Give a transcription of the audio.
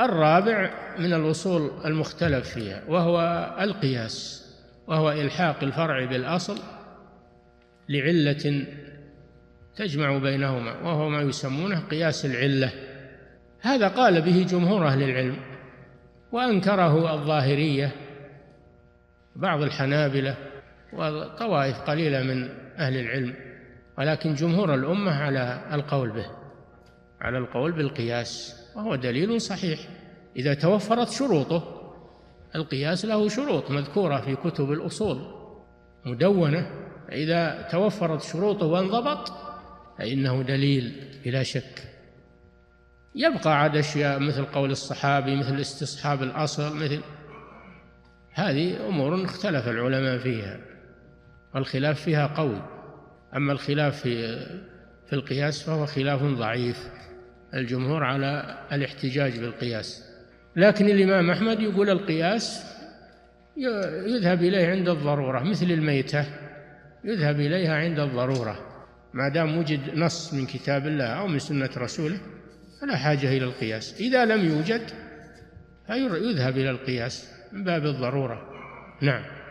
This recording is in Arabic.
الرابع من الأصول المختلف فيها وهو القياس، وهو إلحاق الفرع بالأصل لعلة تجمع بينهما، وهو ما يسمونه قياس العلة. هذا قال به جمهور أهل العلم، وأنكره الظاهرية بعض الحنابلة وطوائف قليلة من أهل العلم، ولكن جمهور الأمة على القول به، على القول بالقياس، وهو دليل صحيح إذا توفرت شروطه. القياس له شروط مذكورة في كتب الأصول مدونة، إذا توفرت شروطه وانضبط فإنه دليل بلا شك. يبقى عاد أشياء مثل قول الصحابي، مثل استصحاب الأصل، مثل هذه أمور اختلف العلماء فيها والخلاف فيها قوي. أما الخلاف في القياس فهو خلاف ضعيف، الجمهور على الاحتجاج بالقياس، لكن الإمام أحمد يقول القياس يذهب إليه عند الضرورة، مثل الميتة يذهب إليها عند الضرورة، ما دام وجد نص من كتاب الله أو من سنة رسوله فلا حاجة إلى القياس. إذا لم يوجد فيذهب إلى القياس من باب الضرورة. نعم.